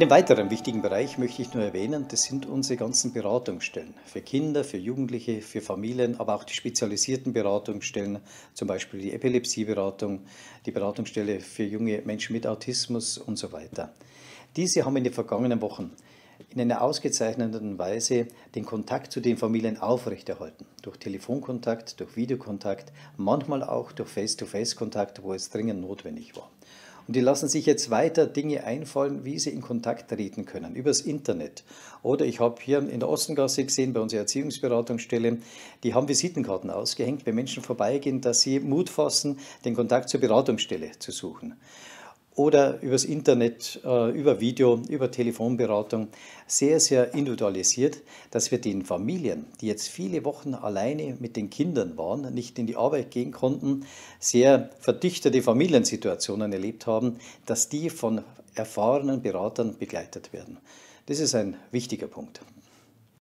Einen weiteren wichtigen Bereich möchte ich nur erwähnen, das sind unsere ganzen Beratungsstellen für Kinder, für Jugendliche, für Familien, aber auch die spezialisierten Beratungsstellen, zum Beispiel die Epilepsieberatung, die Beratungsstelle für junge Menschen mit Autismus und so weiter. Diese haben in den vergangenen Wochen in einer ausgezeichneten Weise den Kontakt zu den Familien aufrechterhalten. Durch Telefonkontakt, durch Videokontakt, manchmal auch durch Face-to-Face-Kontakt, wo es dringend notwendig war. Und die lassen sich jetzt weiter Dinge einfallen, wie sie in Kontakt treten können, übers Internet. Oder ich habe hier in der Ostengasse gesehen, bei unserer Erziehungsberatungsstelle, die haben Visitenkarten ausgehängt, wenn Menschen vorbeigehen, dass sie Mut fassen, den Kontakt zur Beratungsstelle zu suchen. Oder übers Internet, über Video, über Telefonberatung, sehr, sehr individualisiert, dass wir den Familien, die jetzt viele Wochen alleine mit den Kindern waren, nicht in die Arbeit gehen konnten, sehr verdichtete Familiensituationen erlebt haben, dass die von erfahrenen Beratern begleitet werden. Das ist ein wichtiger Punkt.